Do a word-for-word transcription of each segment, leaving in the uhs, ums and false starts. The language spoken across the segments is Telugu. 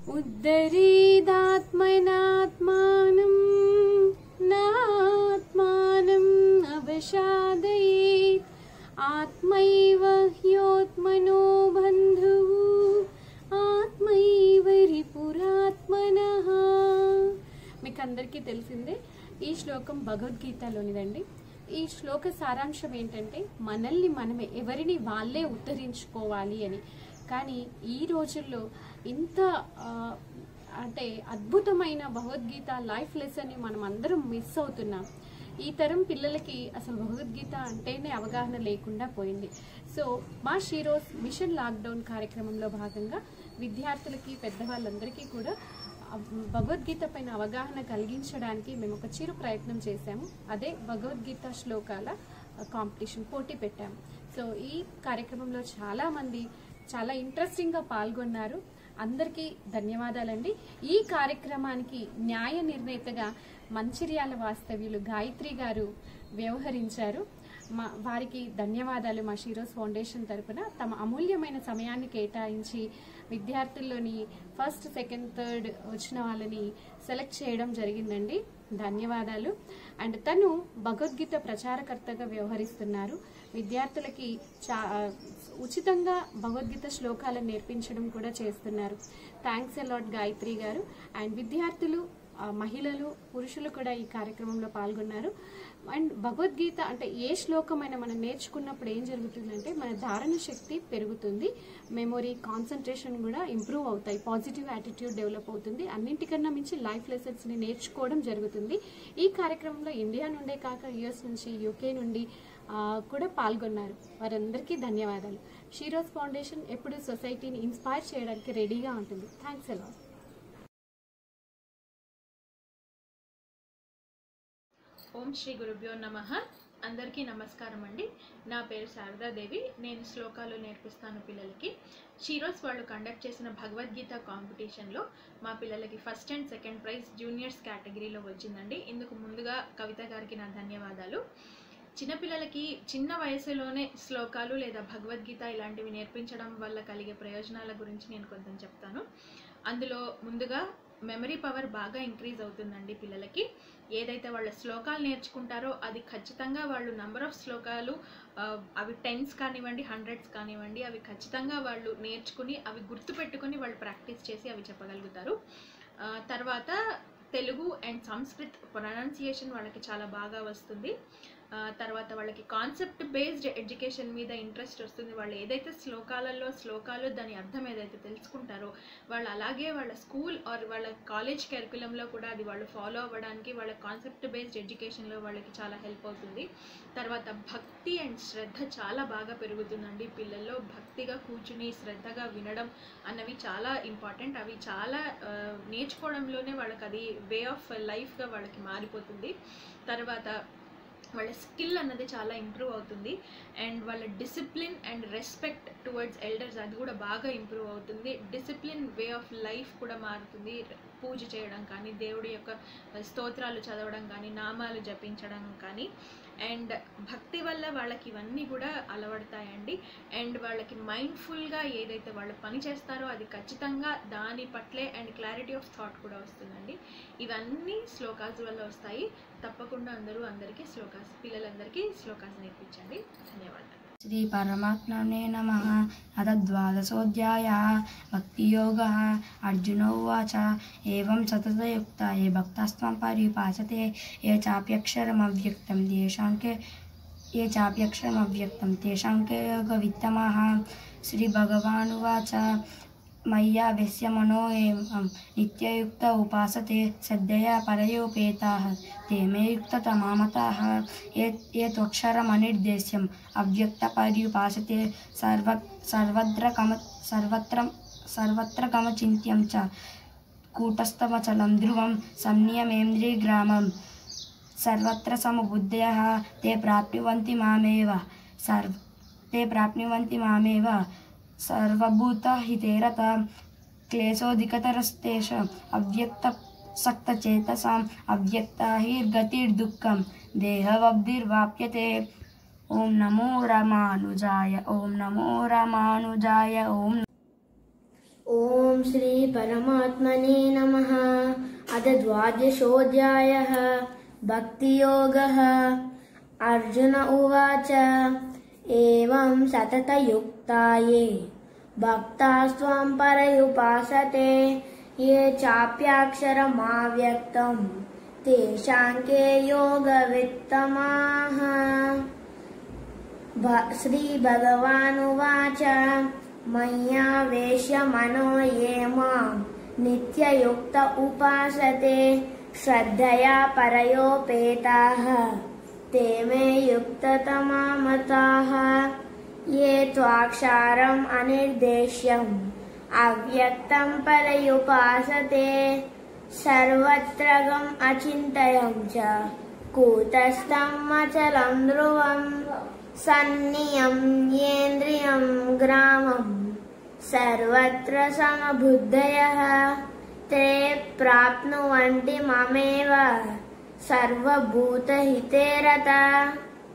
उद्धरेदात्मनात्मानं नात्मानं अवसादयेत् आत्मैव ह्योत्मनो बन्धुः आत्मैव रिपुरात्मनः। మీకు అందరికీ తెలిసిందే ఈ శ్లోకం భగవద్గీతలోనిదండి। ఈ శ్లోక సారాంశం ఏంటంటే మనల్ని మనమే ఎవరిని వాళ్ళే ఉద్ధరించుకోవాలి అని। కానీ ఈ రోజుల్లో ఇంత అంటే అద్భుతమైన భగవద్గీత లైఫ్ లెసన్ ని మనం అందరం మిస్ అవుతున్నాం। ఈ తరం పిల్లలకి అసలు భగవద్గీత అంటేనే అవగాహన లేకుండా పోయింది। సో మా షీరోస్ మిషన్ లాక్డౌన్ కార్యక్రమంలో భాగంగా విద్యార్థులకి పెద్దవాళ్ళందరికీ కూడా భగవద్గీత పైన అవగాహన కలిగించడానికి మేము ఒక చిరు ప్రయత్నం చేశాము। అదే భగవద్గీత శ్లోకాల కాంపిటీషన్ పోటీ పెట్టాము। సో ఈ కార్యక్రమంలో చాలా మంది చాలా ఇంట్రెస్టింగ్ గా పాల్గొన్నారు। అందరికీ ధన్యవాదాలండి। ఈ కార్యక్రమానికి న్యాయ నిర్ణేతగా మంచిర్యాల వాస్తవ్యులు గాయత్రి గారు వ్యవహరించారు। మా వారికి ధన్యవాదాలు మా షీరోస్ ఫౌండేషన్ తరపున తమ అమూల్యమైన సమయాన్ని కేటాయించి విద్యార్థుల్లోని ఫస్ట్ సెకండ్ థర్డ్ వచ్చిన వాళ్ళని సెలెక్ట్ చేయడం జరిగిందండి। ధన్యవాదాలు। అండ్ తను భగవద్గీత ప్రచారకర్తగా వ్యవహరిస్తున్నారు। విద్యార్థులకి చా ఉచితంగా భగవద్గీత శ్లోకాలను నేర్పించడం కూడా చేస్తున్నారు। థ్యాంక్స్ ఎ లాట్ గాయత్రి గారు। అండ్ విద్యార్థులు మహిళలు పురుషులు కూడా ఈ కార్యక్రమంలో పాల్గొన్నారు। అండ్ భగవద్గీత అంటే ఏ శ్లోకమైనా మనం నేర్చుకున్నప్పుడు ఏం జరుగుతుందంటే మన ధారణ శక్తి పెరుగుతుంది, మెమొరీ కాన్సన్ట్రేషన్ కూడా ఇంప్రూవ్ అవుతాయి, పాజిటివ్ యాటిట్యూడ్ డెవలప్ అవుతుంది, అన్నింటికన్నా మించి లైఫ్ లెసన్స్ ని నేర్చుకోవడం జరుగుతుంది। ఈ కార్యక్రమంలో ఇండియా నుండే కాక యుఎస్ నుంచి యూకే నుండి కూడా పాల్గొన్నారు। వారందరికీ ధన్యవాదాలు। షీరోస్ ఫౌండేషన్ ఎప్పుడు సొసైటీని ఇన్స్పైర్ చేయడానికి రెడీగా ఉంటుంది। Thanks a lot. ఓం శ్రీ గురుభ్యో నమః। అందరికీ నమస్కారం అండి। నా పేరు శారదాదేవి। నేను శ్లోకాలు నేర్పిస్తాను పిల్లలకి। షీరోస్ వాళ్ళు కండక్ట్ చేసిన భగవద్గీత కాంపిటీషన్లో మా పిల్లలకి first and second prize juniors కేటగిరీలో వచ్చిందండి। ఇందుకు ముందుగా కవిత గారికి నా ధన్యవాదాలు। చిన్నపిల్లలకి చిన్న వయసులోనే శ్లోకాలు లేదా భగవద్గీత ఇలాంటివి నేర్పించడం వల్ల కలిగే ప్రయోజనాల గురించి నేను కొంచెం చెప్తాను। అందులో ముందుగా మెమరీ పవర్ బాగా ఇంక్రీజ్ అవుతుందండి పిల్లలకి। ఏదైతే వాళ్ళ శ్లోకాలు నేర్చుకుంటారో అది ఖచ్చితంగా వాళ్ళు నంబర్ ఆఫ్ శ్లోకాలు అవి టెన్స్ కానివ్వండి హండ్రెడ్స్ కానివ్వండి అవి ఖచ్చితంగా వాళ్ళు నేర్చుకుని అవి గుర్తుపెట్టుకుని వాళ్ళు ప్రాక్టీస్ చేసి అవి చెప్పగలుగుతారు। తర్వాత తెలుగు అండ్ సంస్కృత్ ప్రొనౌన్సియేషన్ వాళ్ళకి చాలా బాగా వస్తుంది। తర్వాత వాళ్ళకి కాన్సెప్ట్ బేస్డ్ ఎడ్యుకేషన్ మీద ఇంట్రెస్ట్ వస్తుంది। వాళ్ళు ఏదైతే శ్లోకాలలో శ్లోకాలు దాని అర్థం ఏదైతే తెలుసుకుంటారో వాళ్ళు అలాగే వాళ్ళ స్కూల్ ఆర్ వాళ్ళ కాలేజ్ కరికులంలో కూడా అది వాళ్ళు ఫాలో అవ్వడానికి వాళ్ళ కాన్సెప్ట్ బేస్డ్ ఎడ్యుకేషన్లో వాళ్ళకి చాలా హెల్ప్ అవుతుంది। తర్వాత భక్తి అండ్ శ్రద్ధ చాలా బాగా పెరుగుతుందండి పిల్లల్లో। భక్తిగా కూర్చుని శ్రద్ధగా వినడం అన్నవి చాలా ఇంపార్టెంట్। అవి చాలా నేర్చుకోవడంలోనే వాళ్ళకి అది వే ఆఫ్ లైఫ్గా వాళ్ళకి మారిపోతుంది। తర్వాత వాళ్ళ స్కిల్ అన్నది చాలా ఇంప్రూవ్ అవుతుంది। అండ్ వాళ్ళ discipline and respect towards elders అది కూడా బాగా ఇంప్రూవ్ అవుతుంది। డిసిప్లిన్ వే ఆఫ్ లైఫ్ కూడా మారుతుంది। పూజ చేయడం కానీ దేవుడి యొక్క స్తోత్రాలు చదవడం కానీ నామాలు జపించడం కానీ అండ్ భక్తి వల్ల వాళ్ళకి ఇవన్నీ కూడా అలవడతాయండి। అండ్ వాళ్ళకి మైండ్ఫుల్గా ఏదైతే వాళ్ళు పని చేస్తారో అది ఖచ్చితంగా దాని పట్లే అండ్ క్లారిటీ ఆఫ్ థాట్ కూడా వస్తుందండి। ఇవన్నీ శ్లోకాస్ వల్ల వస్తాయి। తప్పకుండా అందరూ అందరికీ శ్లోకాస్ పిల్లలందరికీ శ్లోకాస్ నేర్పించండి। ధన్యవాదాలు। श्री परमात्मने नमः। अथ द्वादशोऽध्यायः भक्तियोगः। अर्जुन उवाच एवं सततयुक्ता ये भक्तास्त्वं पर्युपासते ये चाप्यक्षरमव्यक्तं तेषां के ये चाप्यक्षरमव्यक्तं तेषां के योगवित्तमः। श्रीभगवानुवाच मय्यावेश्य मनो एवं नित्ययुक्त उपासते श्रद्धया परयोपेताः ते मे युक्ततमा मताः। ये ये त्वक्षरमनिर्देश्यम् अव्यक्तपर्युपासते सर्व सर्वत्र कम सर्वत्र सर्वत्र कमचिन्त्यं च कूटस्थमचलं ध्रुवं संनियमेन्द्रियग्रामं सर्वत्र समबुद्धयः ते प्राप्नुवन्ति मामेव सर्व ते प्राप्नुवन्ति मामेव सर्वभूतहिते रता क्लेशोऽधिकतरस्तेष अव्यक्तसक्तचेतसाम् अव्यक्ता हि गतिर्दुःखं देहवब्धिर्वाप्यते। ओम नमो रामानुजाय। ओम नमो रामानुजाय। ओम ओम श्री परमात्मने नमः। अथ द्वादशोऽध्यायः भक्तियोगः। अर्जुन उवाच एवं सततयुक्ता ये भक्तास्त्वां पर्युपासते ये चाप्याक्षरमव्यक्तं तेषां के योगवित्तमाः। श्रीभगवानुवाच मय्यावेश्य मनो ये मां नित्ययुक्त उपासते श्रद्धया परयोपेताः ते मे युक्ततमा मताः। ये त्वाक्षरम् अनिर्देश्यम् अव्यक्तं पर्युपासते सर्वत्रगम् अचिन्तयं च कूटस्थम् अचलं ध्रुवम् सन्नियम्येन्द्रियं ग्रामं सर्वत्र समबुद्धयः ते प्राप्नुवन्ति ममेव सर्वभूतहिते रताः।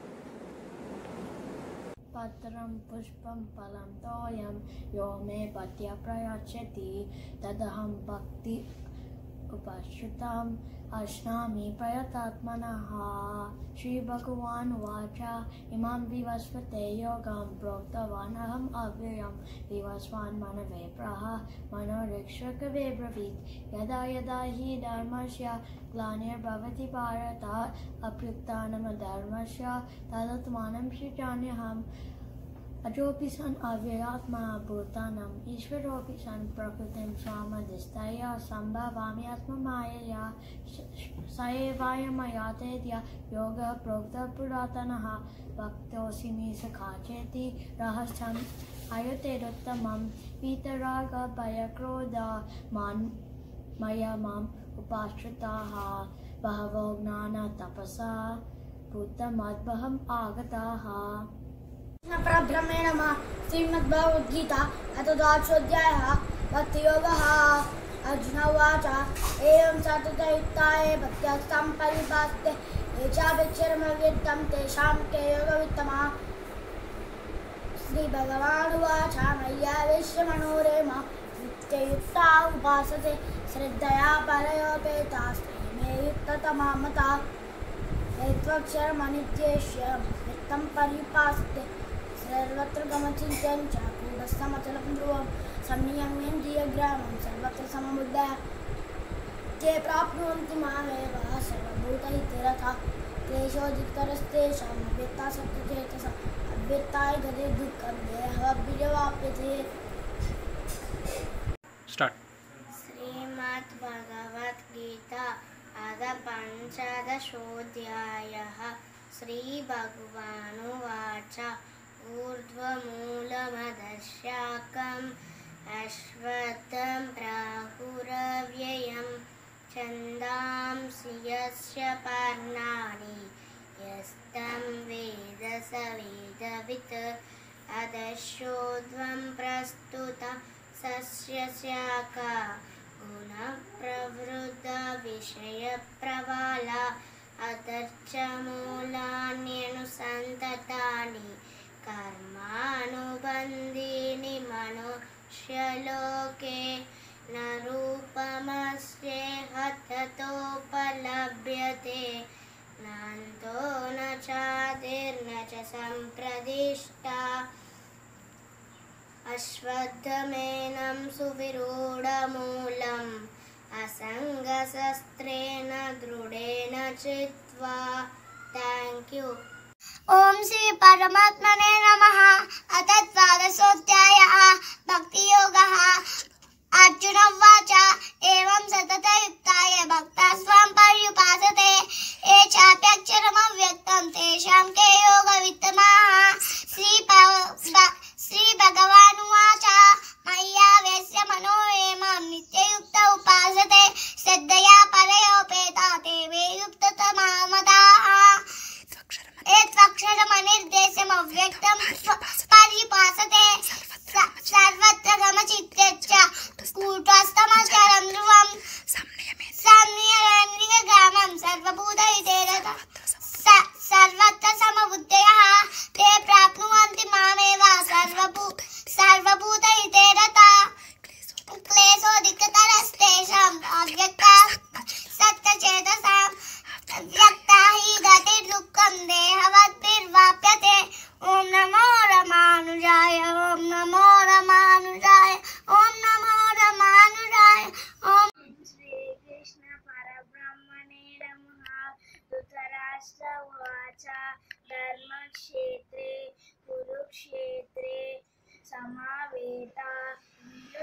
पत्रं पुष्पं फलं तोयं यो मे पत्या प्रयच्छति तदहं भक्ति उपाश्रितम् अश्नामि प्रयतात्मनः। श्रीभगवानुवाच इमां विवस्वते योगं प्रोक्तवान् अहम् अव्ययं विवस्वान् मनवे प्रह मनोरक्षकवे ब्रवीत्। यदा यदा हि धर्मस्य ग्लानिर्भवति भारत अभ्युत्थानमधर्मस्य तदात्मानं सृजाम्यहम्। अजोऽपि सन् अव्ययात्मा भूतानाम् ईश्वरोऽपि सन् प्रकृतिं स्वामधिष्ठाय सम्भवामि आत्ममायया स एवायमया तेद्य योगः प्रोक्तः पुरातनः। भक्तोऽसि मे सखा चेति रहस्यम् अयतेरुत्तमम्। वीतरागभयक्रोधा मया माम् उपाश्रिताः बहवो ज्ञानतपसा भूतमद्भवम् आगताः। परब्रह्मे नमः। श्रीमद्भगवद्गीता अथ द्वादशोऽध्यायः भक्तियोगः। अर्जुन उवाच एवं सततयुक्ता ये भक्त्यास्तां पर्युपासते ये चाप्यक्षरमव्यक्तं तेषां के योगवित्तमाः। श्रीभगवानुवाच मय्यावेश्य मनो ये मां नित्ययुक्ता उपासते श्रद्धया परयोपेतास्ते मे युक्ततमा मताः। ये त्वक्षरमनिर्देश्य व्यक्तं पर्युपासते सर्वत्र गमचिन्त्यं च कूटस्थमचलं ध्रुवं संनियम्येन्द्रियग्रामं सर्वत्र समबुद्धयः ते प्राप्नुवन्ति मामेव सर्वभूतहिते रताः। क्लेशोऽधिकतरस्तेषाम् अव्यक्तासक्तचेतसाम् अव्यक्ताय गते दुःखं देहवद्भिर्वाप्यते। श्रीमद्भगवद्गीता अथ पञ्चदशोऽध्यायः। श्रीभगवानुवाच ऊर्ध्वमूलमधः अश्वत्थं प्राहुरव्ययं छन्दांसि यस्य पर्णानि यस्तं वेद स वेदवित्। अधश्चोर्ध्वं प्रस्तुता सस्य शाखा गुणप्रवृद्धा विषयप्रबाला अधश्च मूलान्यनुसन्ततानि कर्मानुबन्धीनि मनुष्यलोके न रूपमस्येह ततोपलभ्यते नान्तो न चादिर्न च सम्प्रदिष्टा। अश्वत्थमेनं सुविरूढमूलम् असङ्गशस्त्रेण दृढेन चित्वा। Thank you. ओम श्री परमात्मने नमः। अथ द्वादशोऽध्यायः भक्तियोगः। अर्जुन उवाच एवं सततयुक्ता ये भक्तास्त्वां पर्युपासते ये चाप्यक्षरमव्यक्तं तेषां के योगवित्तमाः। श्रीभगवानुवाच मय्यावेश्य मनो ये मां नित्ययुक्त उपासते श्रद्धया परयोपेता ते मे युक्ततमा मताः। एत्वक्षरमनिर्देश्यम् अव्यक्तं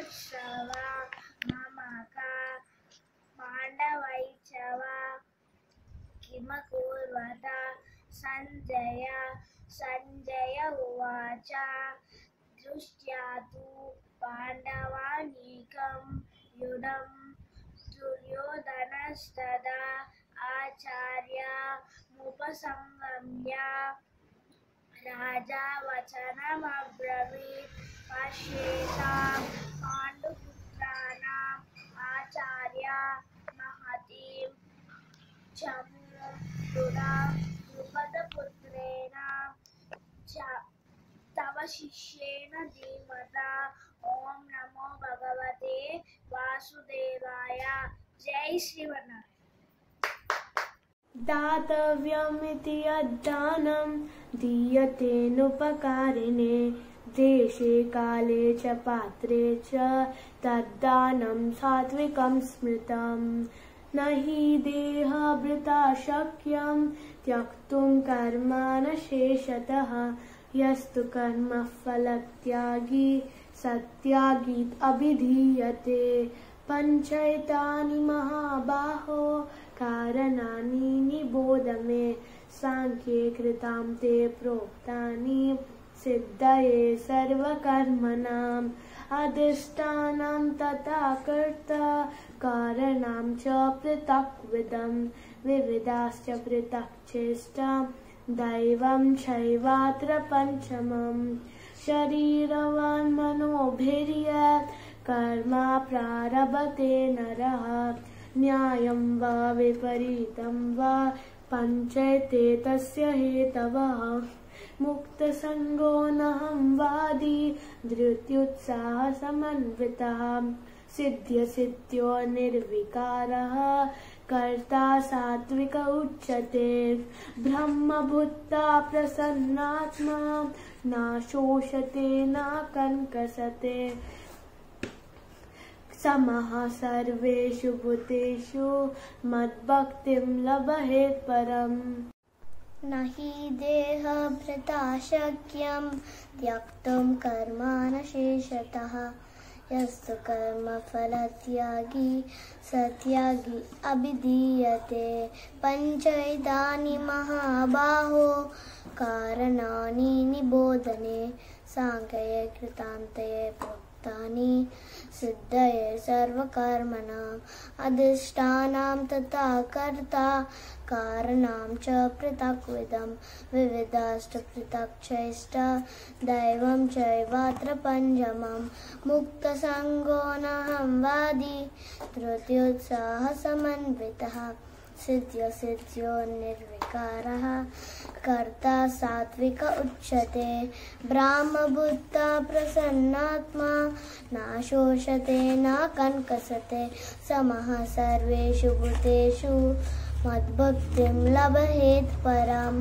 श्रवा ममका पाण्डवैच्छवा किमकुर्वत सञ्जय सञ्जय उवाच दृष्ट्या तु पाण्डवानीकं युधं दुर्योधनस्तदा आचार्यमुपसंगम्य राजा वचनमब्रवीत् पश्येतां पाण्डुपुत्राणाम् आचार्य महतीं चमूं पुरां द्रुपदपुत्रेण च तव शिष्येन धीमता। ओम नमो भगवते वासुदेवाय। जय श्रीवनारायण। दातव्यमिति यद्दानं दीयतेनुपकारिणे देशे काले च पात्रे च तद्दानं सात्विकं स्मृतं। न हि देहभृता शक्यं त्यक्तुं कर्मानशेषतः यस्तु कर्मफलत्यागी सत्यागीत् अभिधीयते। पञ्चैतानि महाबाहो कारणानि निबोध मे सांख्ये कृतां ते प्रोक्तानि सिद्धये सर्वकर्मणाम्। अधिष्ठानं तथा कर्ता कारणं च पृथक्विदं विविधाश्च पृथक् चेष्टा दैवं चैवात्र पंचमम्। शरीरवान् मनोभिर्यत् कर्म प्रारभते नरः न्यायं वा विपरीतं वा पञ्चैते तस्य हेतवः। मुक्तसङ्गो नहं वादी धृत्युत्साहसमन्वितः सिद्ध्यसिद्ध्यो निर्विकारः कर्ता सात्विक उच्यते। ब्रह्मभूता प्रसन्नात्मा न शोषते न कङ्कसते समः सर्वेषु भूतेषु मद्भक्तिं लभेत् परम्। न हि देहभृता शक्यं त्यक्तुं कर्मानशेषतः यस्तु कर्मफलत्यागी सत्यागी अभिधीयते। पञ्चैतानि महाबाहो कारणानि निबोधने सांख्ये कृतान्ते प्रोक्तानि सिद्धये सर्वकर्मणाम्। अधिष्ठानं तथा कर्ता कारणं च पृथक्विदं विविधाश्च पृथक् चेष्टा दैवं चैवात्र पञ्चमम्। मुक्तसङ्गो नहं वादी धृत्युत्साहसमन्वितः सिद्ध्यसिद्ध्यो निर्विकारः कर्ता सात्विक उच्यते। ब्रह्मभूता प्रसन्नात्मा न शोषते न कङ्कसते समः सर्वेषु भूतेषु मद्भक्तिं लभेत् परम्।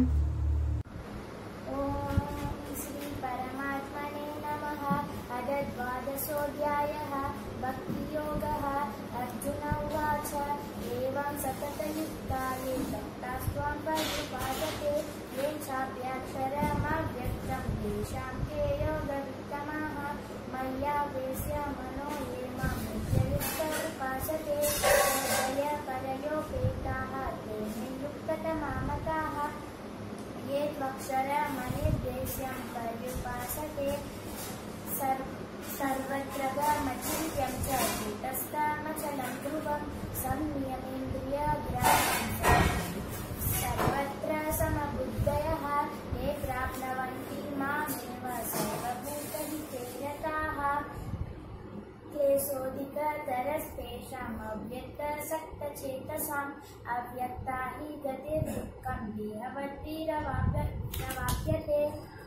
ओम श्री परमात्मने नमः। अथ द्वादशोऽध्यायः भक्तियोगः। अर्जुन उवाच एवं सततयुक्ता ये भक्तास्त्वां पर्युपासते ये चाप्याक्षरमव्यक्तं तेषां के योगवित्तमाः। मय्यावेश्य मनो ये मां नित्ययुक्त उपासते श्रद्धया परयोपेताः ते मे युक्ततमा मताः। ये त्वक्षरमनिर्देश्यं पर्युपासते सर्वत्र गमचिन्त्यं च कूटस्थमचलं ध्रुवं संयमेन्द्रियग्रामं सर्वत्र समबुद्धयः ये प्राप्नुवन्ति मामेव सर्वभूतहिते रताः। क्लेशोऽधिकतरस्तेषाम् अव्यक्तसक्तचेतसाम् अव्यक्ता हि गतिर्दुःखं देहवद्भिरवाप्यते।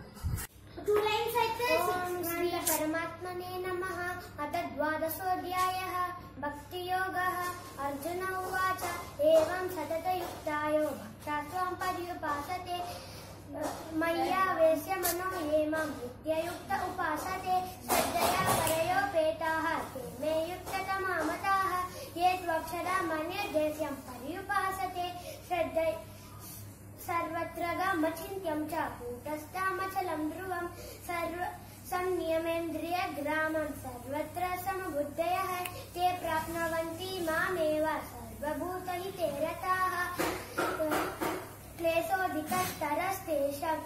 ओम श्री परमात्मने नमः। अथ द्वादशोऽध्यायः भक्तियोगः। अर्जुन उवाच एवं सततयुक्तायो भक्ता त्वां पर्युपासते मय्यावेश्य मनो ये मां नित्ययुक्त उपासते श्रद्धया परयोपेताः ते मे युक्ततमा मताः। ये त्वक्षरमनिर्देश्यं पर्युपासते श्रद्धया सर्वत्र गमचिन्त्यं च कूटस्थमचलं ध्रुवं सर्व संयमेन्द्रिय ग्रामं सर्वत्र समबुद्धयः ते प्राप्नुवन्ति मामेव सर्वभूतहिते रताः क्लेशोऽधिकतरस्तेषां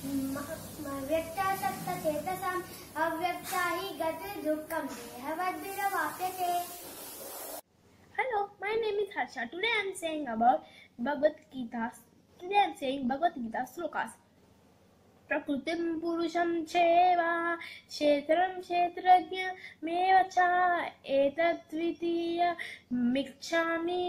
व्यक्तासक्तचेतसाम् अव्यक्ता हि गतिर्दुःखं देहवद्भिरवाप्यते. Hello, my name is Harsha. Today I am saying about Bhagavad Gita. Today I am saying Bhagavad Gita slokas. Prakritim purusham cheva kshetram kshetrajñamev cha etadvitiya mikchami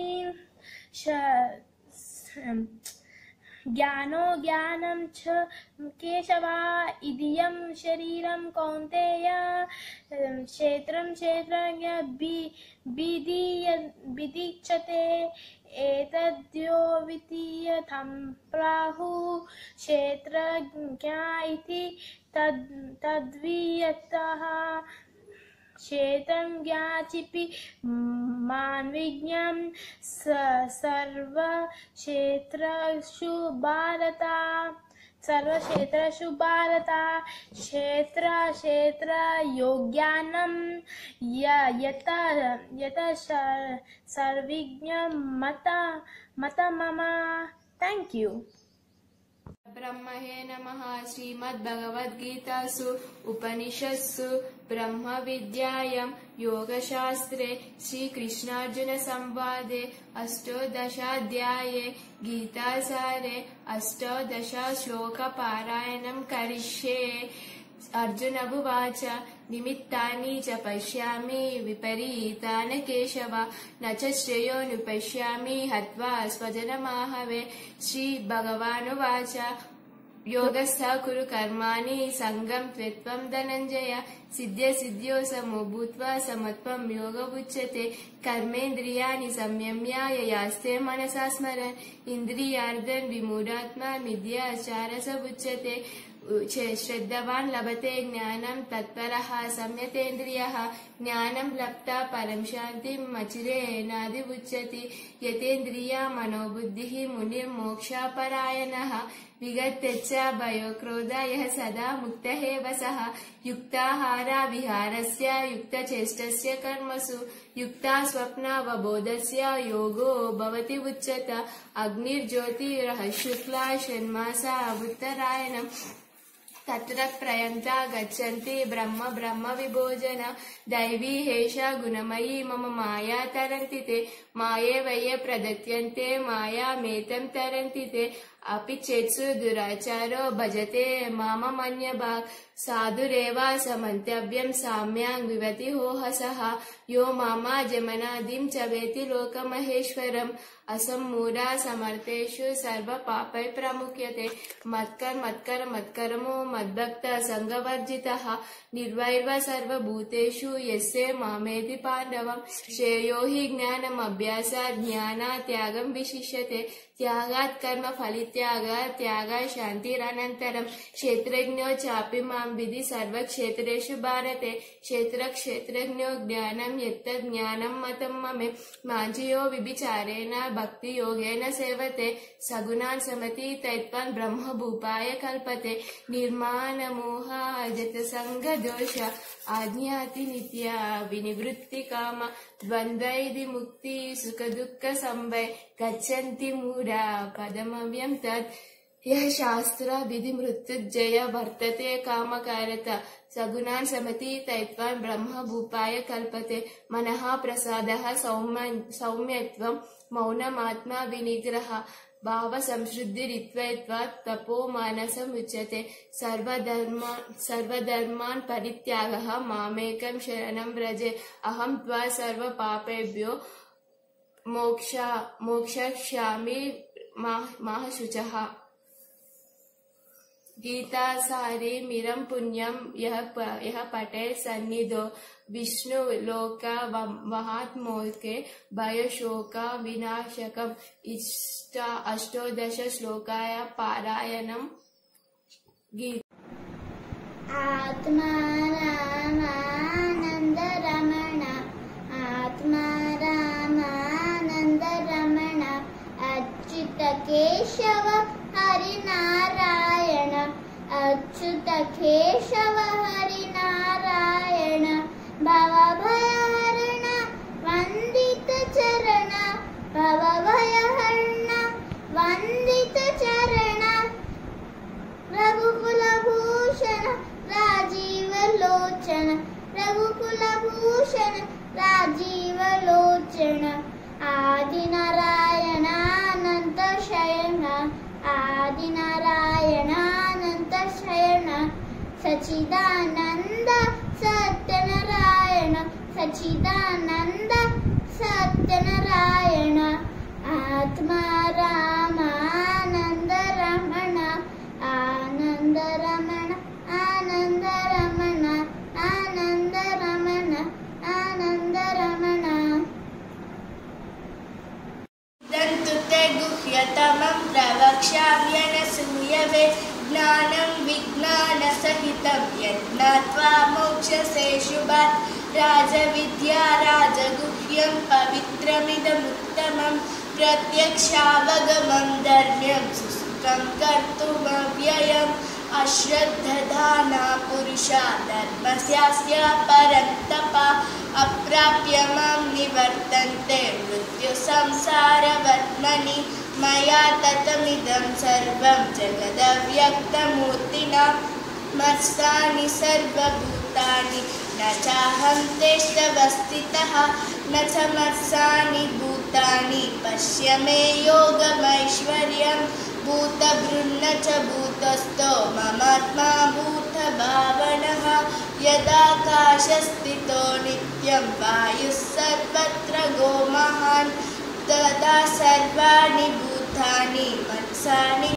ज्ञानो ज्ञानं च केशवा इदियं शरीरं कौन्तेय क्षेत्रं क्षेत्रज्ञ विदिच्यते एतद्यो वितीयथं प्राहुः क्षेत्रज्ञा इति तद्वियतः क्षेत्रं ज्ञाचिपि मान्विज्ञं सर्वक्षेत्रेषु भारत सर्वक्षेत्रेषु भारत क्षेत्र क्षेत्र योग्यानं यत यत सर्वज्ञं मत मत मम. Thank you. ब्रह्मणे नमः. श्रीमद्भगवद्गीतासु उपनिषत्सु ब्रह्म विद्यायां योगशास्त्रे श्रीकृष्णार्जुन संवादे अष्टादशाध्याये गीतासारे अष्टादश श्लोक पारायणं करिष्ये. अर्जुन उवाच निमित्तानि च पश्यामि विपरीतानि केशव न च श्रेयोनुपश्यामि हत्वा स्वजनमाहवे. श्रीभगवानुवाच योगस्थः कुरु कर्माणि संगं त्यक्त्वा धनञ्जय सिद्ध्य सिद्ध्यो समो भूत्वा समत्वं योग उच्यते. कर्मेन्द्रियाणि संयम्य यास्ते मनसा स्मरन् इन्द्रियार्थं विमूढात्मा मिथ्याचारः उच्यते. श्रद्धावान् लभते ज्ञानं तत्परः संयतेन्द्रियः ज्ञानं लब्धा परं शान्तिम् अचिरेणादि उच्यते. यतेन्द्रिया मनोबुद्धिः मुनिर्मोक्षपरायणः विगत्यच्च भयोक्रोध यः सदा मुक्तः वसः. युक्ताहारा विहारस्य युक्तचेष्टस्य कर्मसु युक्ता स्वप्नावबोधस्य योगो भवति उच्यते. अग्निर्ज्योतिरः शुक्ला षण्मासा उत्तरायणम् तत्र प्रयन्ता गच्छन्ति ब्रह्म ब्रह्म विभोजन. दैवी हेषा गुणमयी मम माया तरन्ति ते माये वये प्रदत्यन्ते मायामेतं तरन्ति ते. अपि चेत्सु दुराचारो भजते मामन्यभाक् साधुरेव समन्तव्यं साम्यां विवति होहसः. यो मामा जमनादिं च वेति लोकमहेश्वरम् असम्मूढा समर्थेषु सर्वपापै प्रमुख्यते. मत्कर मत्कर मत्कर्मो मद्भक्त संगवर्जितः निर्वैर्व सर्वभूतेषु यस्य मामेति पाण्डवम्. श्रेयो हि ज्ञानमभ्यासात् ज्ञानात् त्यागं विशिष्यते. त्यागात् कर्म फलित्याग त्यागात् शान्तिरनन्तरम्. क्षेत्रज्ञो चापि मां विधि सर्वक्षेत्रेषु भारते. क्षेत्र क्षेत्रज्ञो ज्ञानं यत्तद् ज्ञानं मतं ममे. माञ्चयो विभिचारेण भक्ति योगेन सेवते सगुणान् समति तैत्वान् ब्रह्म भूपाय कल्पते. निर्माण मोह अजत संग दोष आज्ञाति नित्या विनिवृत्ति काम द्वन्द्वैधि मुक्ति सुख दुःख संवय गच्छन्ति मूढा पदमव्यं तत्. यः शास्त्र विधि मृत्युजय वर्तते कामकारत सगुणान् समति तैत्वान् ब्रह्म भूपाय कल्पते. मनः प्रसादः सौम्यत्वं मौनमात्मा विनिग्रह भाव संशुद्धिरित्वत्वात् तपो मानसमुच्यते. सर्वधर्मान् परित्यागः मामेकं शरणं व्रजे अहं त्वा सर्वपापेभ्यो मोक्षयिष्यामि मा शुचः. गीतासारे मिरं पुण्यं यः पठे सन्निधो विष्णु लोक महात्मोके भयशोक विनाशकम्. इष्ट अष्टोदश श्लोकाय पारायणं. गीता आत्मा रामानंद रमण आत्मा रामानंद रमण अच्युत केशव हरिनारायण अच्युत केशव हरिनारायण लोचन रघुकुलभूषण राजीव लोचन आदिनारायणानंत शयन आदिनारायणानंत शयन सच्चिदानंद सत्यनारायण सच्चिदानंद सत्यनारायण आत्मा रामानंद रमण आनंद रमण आनंद रमण आनंद रमण आनंद रमण दन्तुते गुह्यतमं प्रवक्ष्याम्यनसूयवे ज्ञानं विज्ञानसहितं यज्ञात्वा मोक्षसे शुभात् राजविद्या राजगुह्यं पवित्रमिदमुत्तमं प्रत्यक्षावगमं धर्म्यं सुसुखं कर्तुमव्ययम् अश्रद्धधाना पुरुषा धर्मस्यास्य परन्तपा अप्राप्य मां निवर्तन्ते मृत्युसंसारवर्त्मनि मया ततमिदं सर्वं जगदव्यक्तमूर्तिना मत्स्थानि सर्वभूतानि न चाहं तेष्वस्थितः न च मत्स्थानि भूतानि पश्य मे योगमैश्वर्यं भूतभृन्न च भूतस्थो ममात्मा भूतभावनः यदाकाशस्थितो नित्यं वायुः सर्वत्र गोमहान् तदा सर्वाणि भूतानि मत्सानि